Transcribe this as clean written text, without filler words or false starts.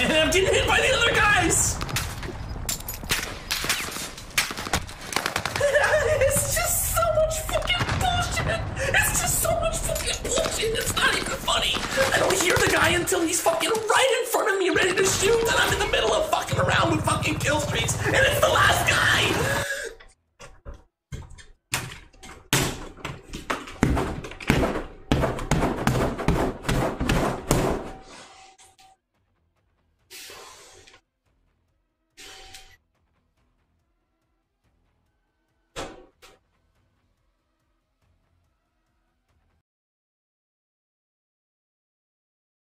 And I'm getting hit by the other guys! It's just so much fucking bullshit! It's just so much fucking bullshit, it's not even funny! I don't hear the guy until he's fucking right in front of me ready to shoot, and I'm in the middle of fucking around with fucking kill streaks, and it's the last guy!